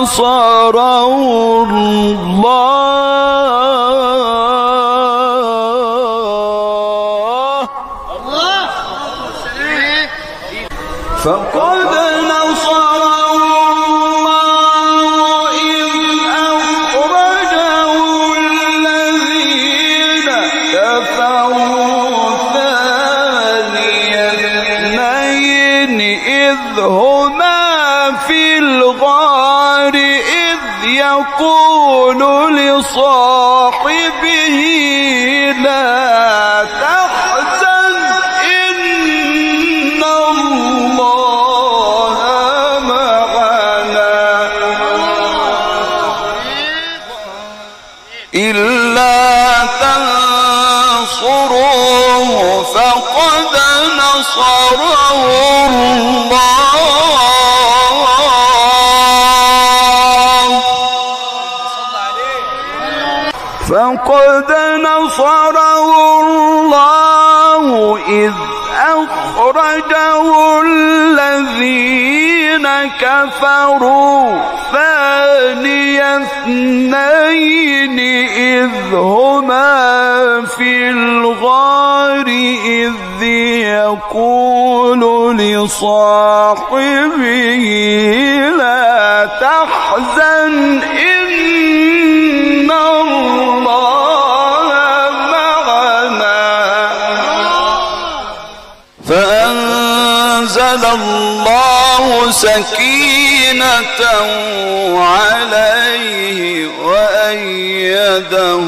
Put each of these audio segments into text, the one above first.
نصره الله فقد نصره الله إذ أخرجه الذين كفروا ثاني اثنين إذ هما في الغار إذ يقول لصاحبه لا تحزن إن الله معنا إلا تنصروه فقد نصره الله فقد نصره الله إذ أخرجه الذين كفروا ثاني اثنين إذ هما في الغار إذ يقول لصاحبه لا تحزن إن الله معنا فأنزل الله سكينته عليه وأيده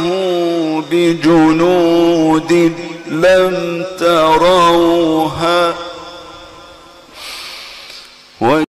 بجنود لم تروها